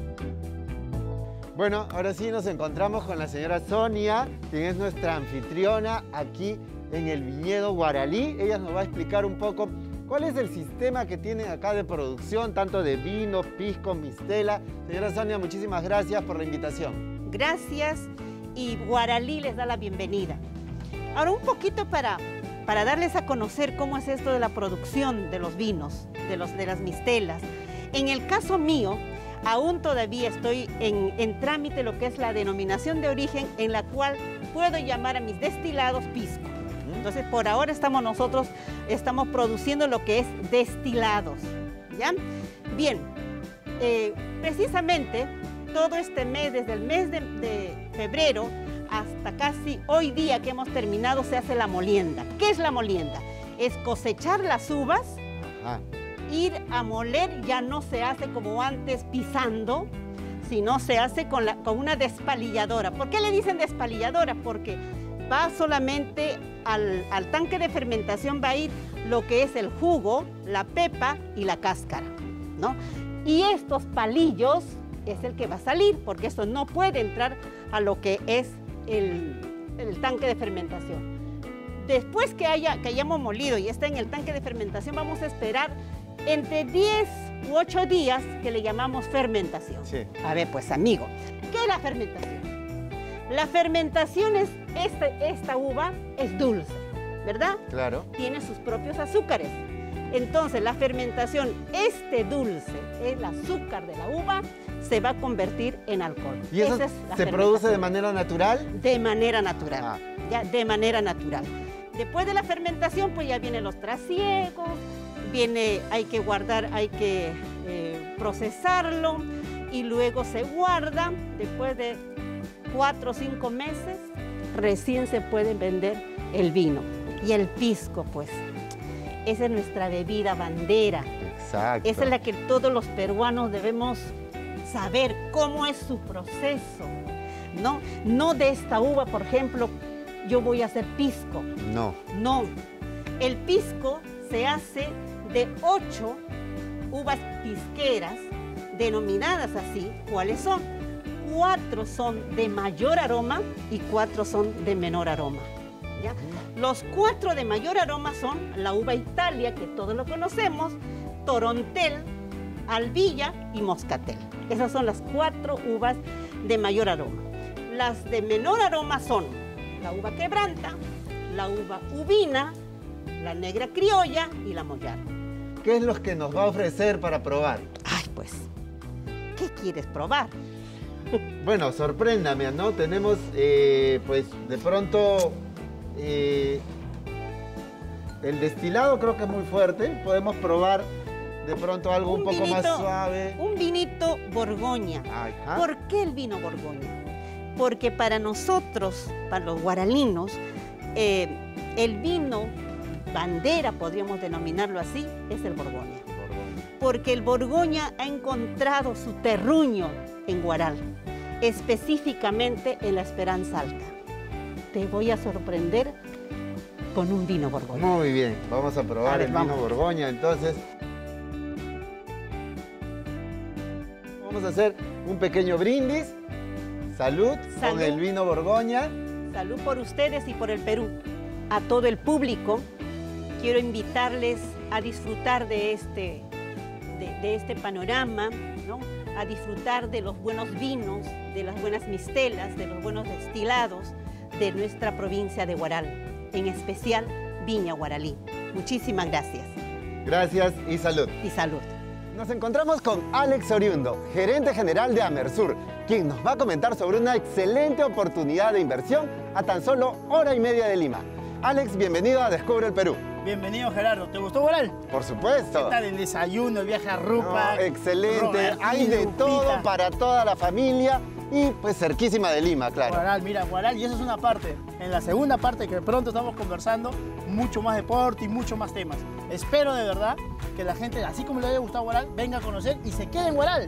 Bueno, ahora sí nos encontramos con la señora Sonia, quien es nuestra anfitriona aquí en el viñedo Guaralí. Ella nos va a explicar un poco cuál es el sistema que tienen acá de producción, tanto de vino, pisco, mistela. Señora Sonia, muchísimas gracias por la invitación. Gracias, y Guaralí les da la bienvenida. Ahora un poquito para darles a conocer cómo es esto de la producción de los vinos, de las mistelas. En el caso mío, aún todavía estoy en trámite lo que es la denominación de origen, en la cual puedo llamar a mis destilados pisco. Entonces, por ahora nosotros estamos produciendo lo que es destilados, ¿ya? Bien, precisamente todo este mes, desde el mes de febrero hasta casi hoy día que hemos terminado, se hace la molienda. ¿Qué es la molienda? Es cosechar las uvas, ir a moler, ya no se hace como antes pisando, sino se hace con una despalilladora. ¿Por qué le dicen despalilladora? Porque va solamente al tanque de fermentación, va a ir lo que es el jugo, la pepa y la cáscara, ¿no? Y estos palillos es el que va a salir, porque esto no puede entrar a lo que es el tanque de fermentación. Después que hayamos molido y está en el tanque de fermentación, vamos a esperar entre 10 u 8 días, que le llamamos fermentación. Sí. A ver, pues amigo, ¿qué es la fermentación? La fermentación es, esta uva es dulce, ¿verdad? Claro. Tiene sus propios azúcares. Entonces, la fermentación, este dulce, el azúcar de la uva, se va a convertir en alcohol. ¿Y eso se produce de manera natural? De manera natural, ya, de manera natural. Después de la fermentación, pues ya vienen los trasiegos, hay que guardar, hay que procesarlo, y luego se guarda. Después de 4 o 5 meses, recién se puede vender el vino. Y el pisco, pues, esa es nuestra bebida bandera. Exacto. Esa es la que todos los peruanos debemos saber cómo es su proceso, ¿no? No de esta uva, por ejemplo, yo voy a hacer pisco. No. No. El pisco se hace de 8 uvas pisqueras, denominadas así. ¿Cuáles son? 4 son de mayor aroma y 4 son de menor aroma, ¿ya? Los 4 de mayor aroma son la uva Italia, que todos lo conocemos, Torontel, Albilla y Moscatel. Esas son las 4 uvas de mayor aroma. Las de menor aroma son la uva quebranta, la uva uvina, la negra criolla y la mollar. ¿Qué es lo que nos va a ofrecer para probar? Ay, pues, ¿qué quieres probar? Bueno, sorpréndame, ¿no? Tenemos, pues, de pronto, el destilado creo que es muy fuerte. Podemos probar de pronto algo un poco más suave. Un vinito Borgoña. Ajá. ¿Por qué el vino Borgoña? Porque para nosotros, para los guaralinos, el vino bandera, podríamos denominarlo así, es el Borgoña. Porque el Borgoña ha encontrado su terruño en Huaral, específicamente en la Esperanza Alta. Te voy a sorprender con un vino Borgoña. Muy bien, vamos a probar el vino Borgoña entonces. Vamos a hacer un pequeño brindis. Salud con el vino Borgoña. Salud por ustedes y por el Perú. A todo el público, quiero invitarles a disfrutar de este panorama, ¿no? A disfrutar de los buenos vinos, de las buenas mistelas, de los buenos destilados de nuestra provincia de Huaral, en especial Viña Guaralí. Muchísimas gracias. Gracias y salud. Y salud. Nos encontramos con Alex Oriundo, gerente general de Amersur, quien nos va a comentar sobre una excelente oportunidad de inversión a tan solo hora y media de Lima. Alex, bienvenido a Descubre el Perú. Bienvenido, Gerardo. ¿Te gustó Huaral? Por supuesto. ¿Qué tal el desayuno, el viaje a Rupa? Excelente. Hay de todo para toda la familia y pues cerquísima de Lima, claro. Huaral, mira, Huaral, y eso es una parte. En la segunda parte que pronto estamos conversando, mucho más deporte y mucho más temas. Espero de verdad que la gente, así como le haya gustado Huaral, venga a conocer y se quede en Huaral y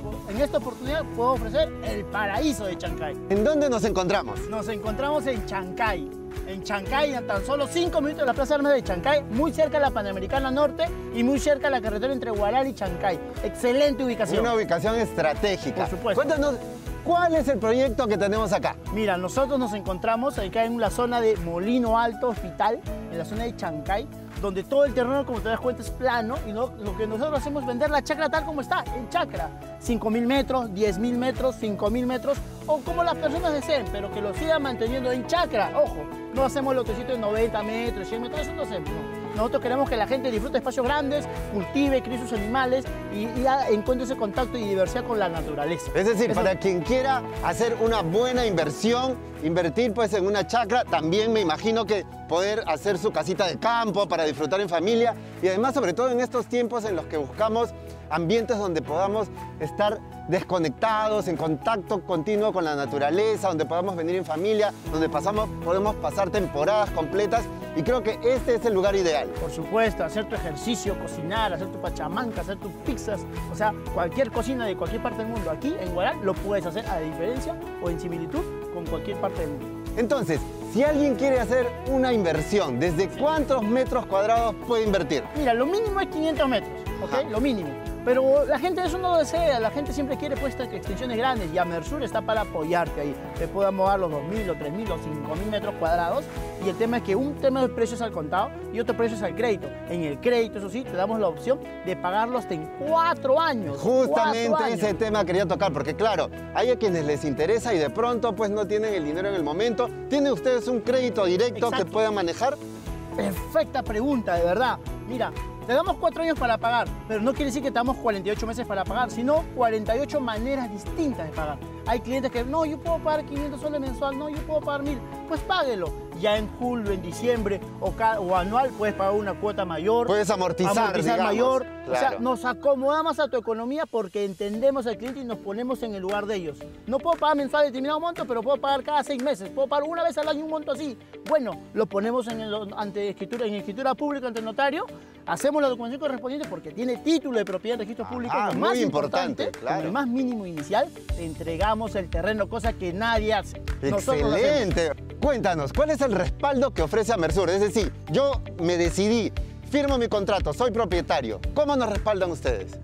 en esta oportunidad puedo ofrecer el paraíso de Chancay. ¿En dónde nos encontramos? Nos encontramos en Chancay. En Chancay, a tan solo 5 minutos de la Plaza Armas de Chancay, muy cerca de la Panamericana Norte y muy cerca de la carretera entre Huaral y Chancay. Excelente ubicación. Una ubicación estratégica. Por supuesto. Cuéntanos, ¿cuál es el proyecto que tenemos acá? Mira, nosotros nos encontramos acá en la zona de Molino Alto Hospital, en la zona de Chancay, donde todo el terreno, como te das cuenta, es plano y lo que nosotros hacemos es vender la chacra tal como está, en chacra. 5.000 metros, 10.000 metros, 5.000 metros, o como las personas deseen, pero que lo sigan manteniendo en chacra. Ojo, no hacemos lotecitos de 90 metros, 100 metros, eso no hacemos. No. Nosotros queremos que la gente disfrute espacios grandes, cultive, críe sus animales y encuentre ese contacto y diversidad con la naturaleza. Es decir, para quien quiera hacer una buena inversión, invertir pues en una chacra, también me imagino que poder hacer su casita de campo para disfrutar en familia y además sobre todo en estos tiempos en los que buscamos ambientes donde podamos estar desconectados, en contacto continuo con la naturaleza, donde podamos venir en familia, donde podemos pasar temporadas completas y creo que este es el lugar ideal. Por supuesto, hacer tu ejercicio, cocinar, hacer tu pachamanca, hacer tus pizzas, o sea, cualquier cocina de cualquier parte del mundo aquí en Huaral lo puedes hacer a diferencia o en similitud con cualquier parte del mundo. Entonces, si alguien quiere hacer una inversión, ¿desde cuántos metros cuadrados puede invertir? Mira, lo mínimo es 500 metros, ¿ok? Lo mínimo. Pero la gente eso no lo desea, la gente siempre quiere pues extensiones grandes y Amersur está para apoyarte ahí. Te podemos dar los 2.000, los 3.000, los 5.000 metros cuadrados y el tema es que un tema de precio es al contado y otro precio es al crédito. En el crédito, eso sí, te damos la opción de pagarlos en 4 años. Justamente 4 años. Ese tema quería tocar porque claro, hay a quienes les interesa y de pronto pues no tienen el dinero en el momento. ¿Tienen ustedes un crédito directo Exacto. que puedan manejar? Perfecta pregunta, de verdad. Mira, te damos 4 años para pagar, pero no quiere decir que te damos 48 meses para pagar, sino 48 maneras distintas de pagar. Hay clientes que, no, yo puedo pagar 500 soles mensual, no, yo puedo pagar 1.000. Pues páguelo. Ya en julio, en diciembre o anual puedes pagar una cuota mayor. Puedes amortizar digamos, mayor. Claro. O sea, nos acomodamos a tu economía porque entendemos al cliente y nos ponemos en el lugar de ellos. No puedo pagar mensual determinado monto, pero puedo pagar cada 6 meses. Puedo pagar una vez al año un monto así. Bueno, lo ponemos en escritura pública ante el notario. Hacemos la documentación correspondiente porque tiene título de propiedad en registro público. Muy más importante, claro. Con el más mínimo inicial, te entregamos el terreno, cosa que nadie hace. Excelente. Cuéntanos, ¿cuál es el respaldo que ofrece Amersur? Es decir, yo me decidí, firmo mi contrato, soy propietario. ¿Cómo nos respaldan ustedes?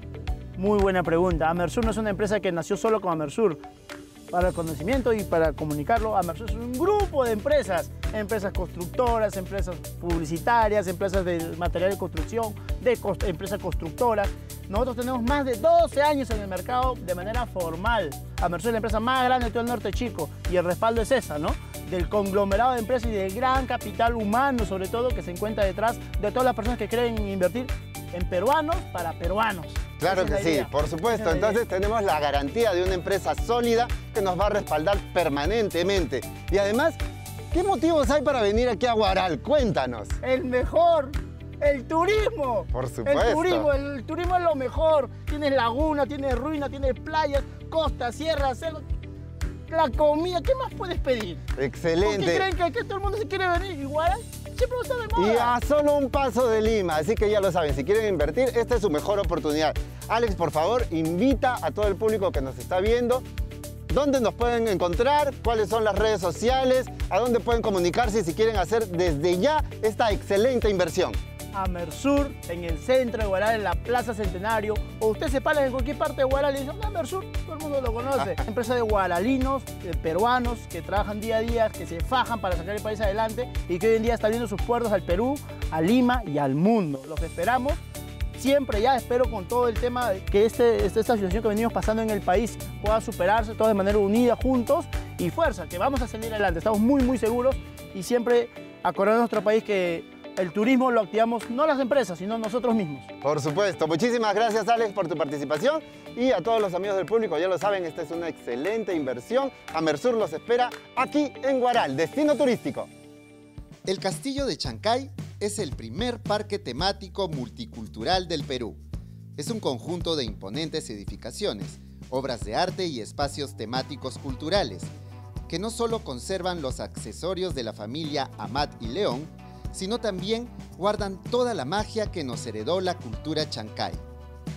Muy buena pregunta. Amersur no es una empresa que nació solo con Amersur. Para el conocimiento y para comunicarlo, Amersur es un grupo de empresas. Empresas constructoras, empresas publicitarias, empresas de material de construcción, empresas constructoras. Nosotros tenemos más de 12 años en el mercado de manera formal. Amersur es la empresa más grande de todo el norte chico y el respaldo es esa, ¿no? Del conglomerado de empresas y del gran capital humano, sobre todo, que se encuentra detrás de todas las personas que quieren invertir en peruanos para peruanos. Claro que sí, por supuesto. Entonces tenemos la garantía de una empresa sólida que nos va a respaldar permanentemente. Y además, ¿qué motivos hay para venir aquí a Huaral? Cuéntanos. El mejor. El turismo. Por supuesto. El turismo es lo mejor. Tienes laguna, tienes ruinas, tienes playas, costa, sierra, cerro. La comida, ¿qué más puedes pedir? Excelente. ¿Por qué creen que aquí todo el mundo se quiere venir? Igual siempre va a estar de moda. Y a solo un paso de Lima, así que ya lo saben, si quieren invertir, esta es su mejor oportunidad. Alex, por favor, invita a todo el público que nos está viendo. ¿Dónde nos pueden encontrar? ¿Cuáles son las redes sociales? ¿A dónde pueden comunicarse si quieren hacer desde ya esta excelente inversión? Amersur, en el centro de Huaral, en la Plaza Centenario, o usted se para en cualquier parte de Huaral y dice, Amersur, todo el mundo lo conoce. Empresa de huaralinos, peruanos, que trabajan día a día, que se fajan para sacar el país adelante y que hoy en día está abriendo sus puertas al Perú, a Lima y al mundo. Los esperamos. Siempre ya espero con todo el tema que esta situación que venimos pasando en el país pueda superarse todos de manera unida, juntos y fuerza, que vamos a salir adelante. Estamos muy, muy seguros y siempre acordando a nuestro país que el turismo lo activamos no las empresas, sino nosotros mismos. Por supuesto. Muchísimas gracias, Alex, por tu participación. Y a todos los amigos del público, ya lo saben, esta es una excelente inversión. Amersur los espera aquí en Huaral, destino turístico. El Castillo de Chancay es el primer parque temático multicultural del Perú. Es un conjunto de imponentes edificaciones, obras de arte y espacios temáticos culturales, que no solo conservan los accesorios de la familia Amat y León, sino también guardan toda la magia que nos heredó la cultura chancay.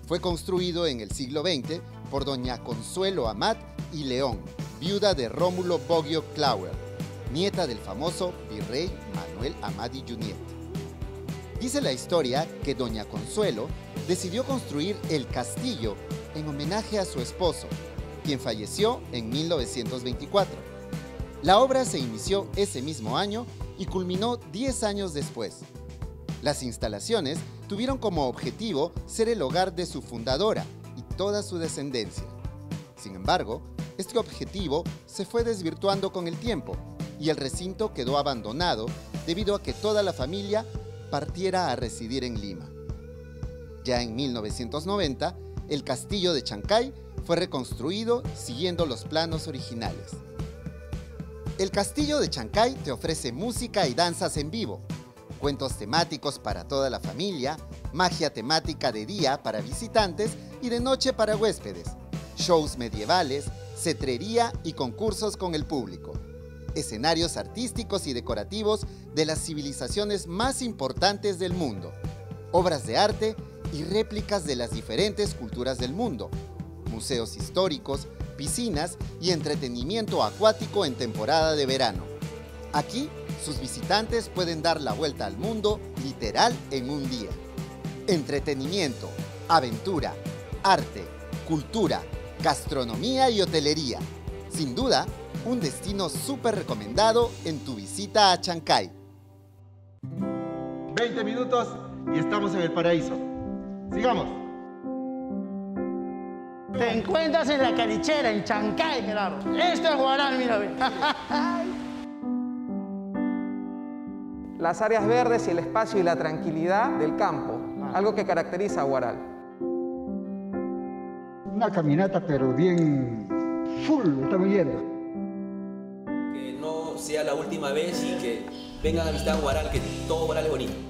Fue construido en el siglo XX por doña Consuelo Amat y León, viuda de Rómulo Boggio Clauer, nieta del famoso virrey Manuel Amat y Junyent. Dice la historia que doña Consuelo decidió construir el castillo en homenaje a su esposo, quien falleció en 1924. La obra se inició ese mismo año y culminó 10 años después. Las instalaciones tuvieron como objetivo ser el hogar de su fundadora y toda su descendencia. Sin embargo, este objetivo se fue desvirtuando con el tiempo y el recinto quedó abandonado debido a que toda la familia partiera a residir en Lima. Ya en 1990, el castillo de Chancay fue reconstruido siguiendo los planos originales. El castillo de Chancay te ofrece música y danzas en vivo, cuentos temáticos para toda la familia, magia temática de día para visitantes y de noche para huéspedes, shows medievales, cetrería y concursos con el público, escenarios artísticos y decorativos de las civilizaciones más importantes del mundo, obras de arte y réplicas de las diferentes culturas del mundo, museos históricos, piscinas y entretenimiento acuático en temporada de verano. Aquí, sus visitantes pueden dar la vuelta al mundo literal en un día. Entretenimiento, aventura, arte, cultura, gastronomía y hotelería. Sin duda, un destino súper recomendado en tu visita a Chancay. 20 minutos y estamos en el paraíso. Sigamos. Te encuentras en la Carichera, en Chancay, Gerardo. Esto es Huaral, mira, ve. Las áreas verdes y el espacio y la tranquilidad del campo, algo que caracteriza a Huaral. Una caminata, pero bien full, estamos yendo. Que no sea la última vez y que vengan a visitar Huaral, que todo Huaral es bonito.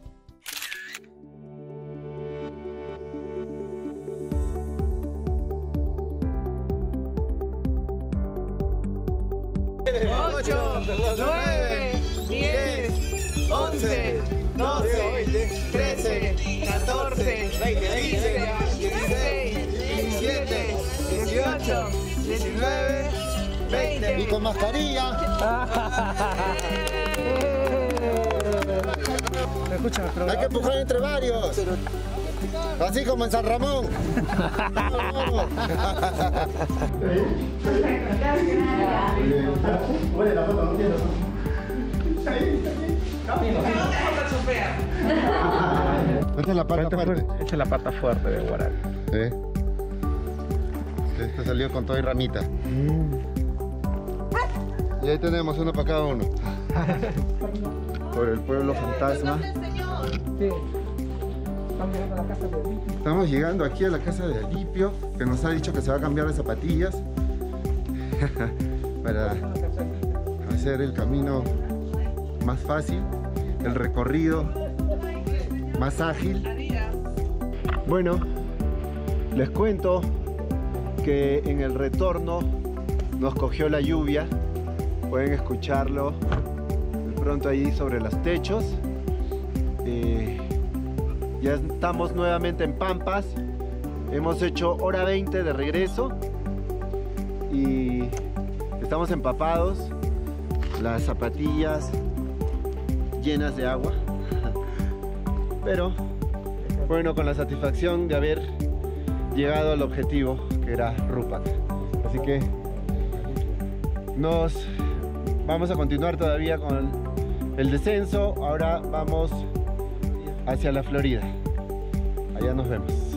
Ocho, 9, 10, 11, 12, 13, 14, 15, 16, 17, 18, 19, 20. Y con mascarilla. Hay que empujar entre varios. Así como en San Ramón. Vamos. Esta es la pata fuerte. Esta es la pata fuerte de Huaral. Este salió con todo y ramita. Y ahí tenemos uno para cada uno. Por el pueblo fantasma. Estamos llegando aquí a la casa de Alipio, que nos ha dicho que se va a cambiar de zapatillas para hacer el camino más fácil, el recorrido más ágil. Bueno, les cuento que en el retorno nos cogió la lluvia. Pueden escucharlo de pronto ahí sobre los techos. Ya estamos nuevamente en Pampas. Hemos hecho hora 20 de regreso y estamos empapados, las zapatillas llenas de agua, pero bueno, con la satisfacción de haber llegado al objetivo, que era Rupac. Así que nos vamos a continuar todavía con el descenso. Ahora vamos hacia la Florida. Allá nos vemos.